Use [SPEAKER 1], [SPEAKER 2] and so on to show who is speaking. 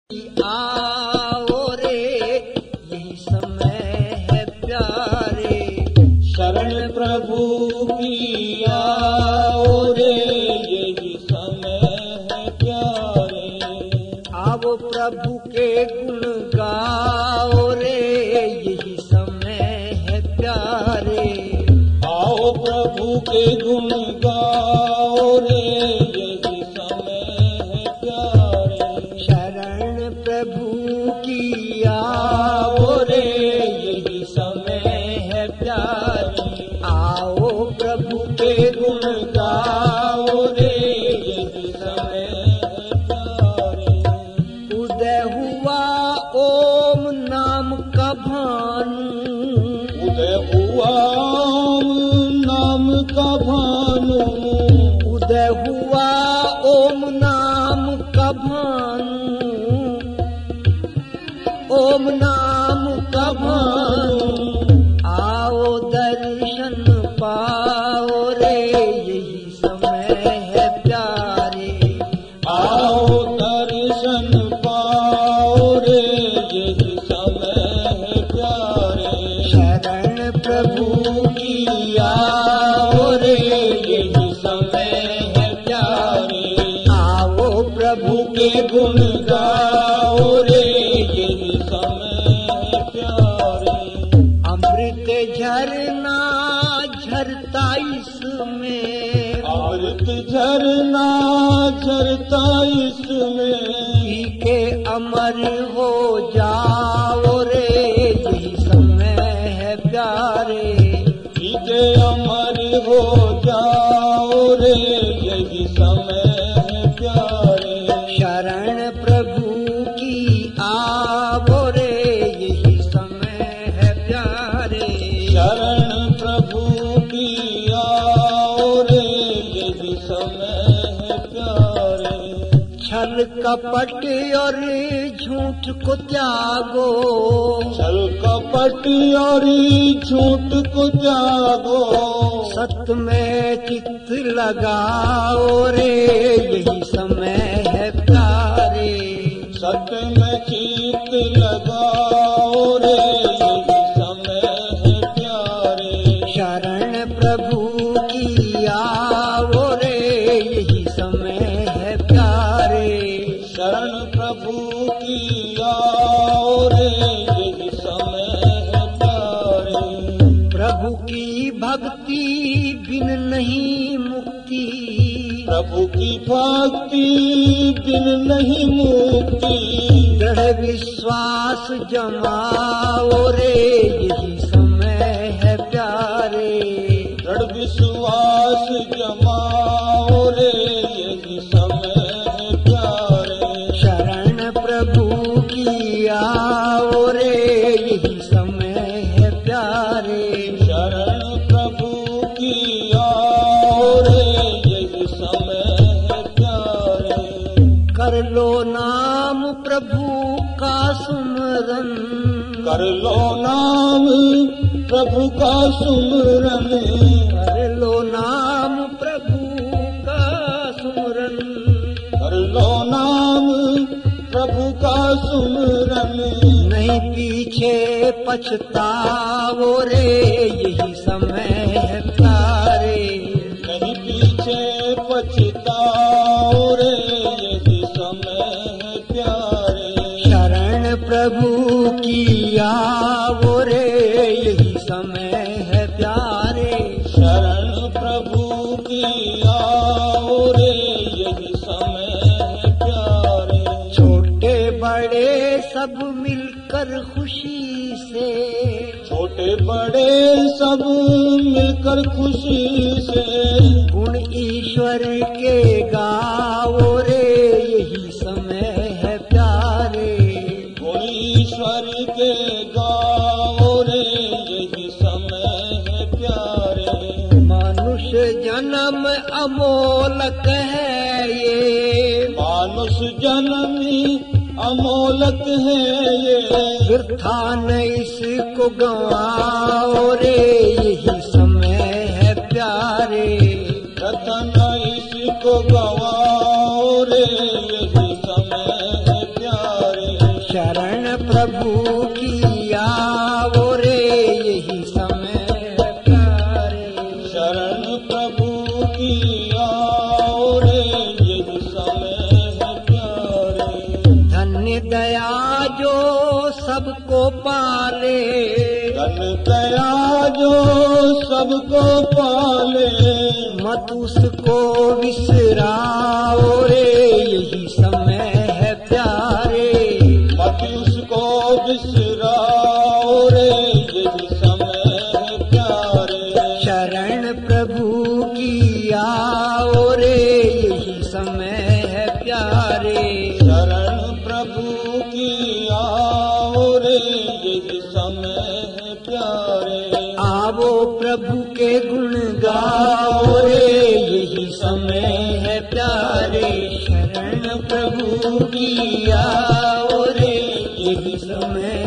[SPEAKER 1] आओ रे यही समय है प्यारे,
[SPEAKER 2] शरण प्रभु की आओ रे यही समय है प्यारे।
[SPEAKER 1] आओ प्रभु के गुण गाओ रे यही समय है प्यारे।
[SPEAKER 2] आओ प्रभु के गुण गाओ रे यही समय है प्यारे।
[SPEAKER 1] शरण प्रभु की आओ रे यही समय है प्यारे। आओ प्रभु के गुण गाओ रे यही समय है प्यारे। उदय हुआ ओम नाम का भानु,
[SPEAKER 2] उदय हुआ नाम का भानु।
[SPEAKER 1] उदय हुआ ओम नाम का भानु, ओम नाम का भानु। आओ दर्शन पाओ रे यही समय है प्यारे।
[SPEAKER 2] आओ दर्शन पाओ रे यही समय है प्यारे।
[SPEAKER 1] शरण प्रभु की आओ रे यही समय है प्यारे। आओ प्रभु के गुण गाओ रे
[SPEAKER 2] यही समय है प्यारे।
[SPEAKER 1] अमृत झरना झरता इसमें,
[SPEAKER 2] अमृत झरना झरता इसमें।
[SPEAKER 1] पी के अमर हो जाओ रे यही समय है प्यारे।
[SPEAKER 2] पी के अमर हो जाओ रे यही समय है प्यारे।
[SPEAKER 1] शरण प्रभु की आओ रे यही समय है प्यारे।
[SPEAKER 2] शरण प्रभु की आओ रे यही समय है प्यारे।
[SPEAKER 1] छल कपट और झूठ को त्यागो,
[SPEAKER 2] छल कपट और झूठ को त्यागो।
[SPEAKER 1] सत्य में चित्त लगाओ रे यही समय है प्यारे।
[SPEAKER 2] सत्य में चित्त लगाओ रे यही समय है प्यारे।
[SPEAKER 1] शरण प्रभु की आओ रे यही समय है प्यारे।
[SPEAKER 2] शरण प्रभु की आओ रे यही समय है प्यारे।
[SPEAKER 1] प्रभु की भक्ति बिन नहीं मुक्ति,
[SPEAKER 2] प्रभु की भक्ति बिन नहीं मुक्ति।
[SPEAKER 1] दृढ़ विश्वास जमाओ रे यही समय है प्यारे।
[SPEAKER 2] दृढ़ विश्वास जमाओ रे यही समय है प्यारे।
[SPEAKER 1] शरण प्रभु की आओ रे यही समय है प्यारे।
[SPEAKER 2] शरण प्रभु की आओ रे यही समय है प्यारे।
[SPEAKER 1] कर लो नाम प्रभु का सुमरन,
[SPEAKER 2] कर लो नाम प्रभु का सुमरन।
[SPEAKER 1] कर लो नाम प्रभु का सुमरन।
[SPEAKER 2] कर लो नाम प्रभु का सुमरन।
[SPEAKER 1] नहीं पीछे पछताओ रे यही समय है प्यारे।
[SPEAKER 2] नहीं पीछे पछताओ रे यही समय है प्यारे।
[SPEAKER 1] शरण प्रभु की आओ रे यही समय है प्यारे।
[SPEAKER 2] शरण प्रभु की आओ रे यही समय है प्यारे।
[SPEAKER 1] छोटे बड़े सब मिलकर खुशी से,
[SPEAKER 2] छोटे बड़े सब मिलकर खुशी से।
[SPEAKER 1] गुण ईश्वर के गाओ रे यही समय है प्यारे।
[SPEAKER 2] गुण ईश्वर के गाओ रे यही समय है प्यारे।
[SPEAKER 1] मनुष्य जन्म अमोलक है ये,
[SPEAKER 2] मानुष जन्मी अमोलक है ये।
[SPEAKER 1] वृथा न इसको गवाओ रे यही समय है प्यारे।
[SPEAKER 2] रतन इसको गवाओ रे यही समय है प्यारे।
[SPEAKER 1] प्रभु की आओ रे यही समय है प्यारे।
[SPEAKER 2] शरण प्रभु की आओ रे यही समय है प्यारे।
[SPEAKER 1] धन्य दया जो सबको पाले,
[SPEAKER 2] धन दया जो सबको पाले,
[SPEAKER 1] मत उसको विसराओ रे यही समय है प्यारे।
[SPEAKER 2] मत उसको विसराओ रे यही समय है प्यारे।
[SPEAKER 1] शरण प्रभु की आओ रे यही समय है प्यारे।
[SPEAKER 2] शरण प्रभु की आओ रे यही समय है प्यारे।
[SPEAKER 1] आवो प्रभु के गुण गाओ रे यही समय है प्यारे। शरण प्रभु की आओ रे यही समय